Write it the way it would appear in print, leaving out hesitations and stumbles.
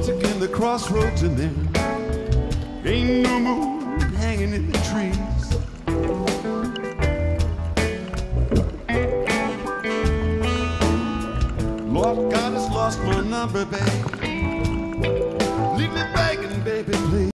took in the crossroads and there ain't no moon hanging in the trees. Lord God has lost my number, babe. Leave me begging, baby, please.